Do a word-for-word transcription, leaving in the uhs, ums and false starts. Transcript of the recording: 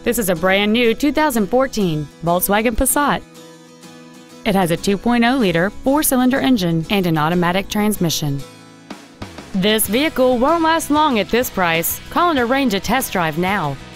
This is a brand new two thousand fourteen Volkswagen Passat. It has a two point oh liter four-cylinder engine and an automatic transmission. This vehicle won't last long at this price. Call and arrange a test drive now.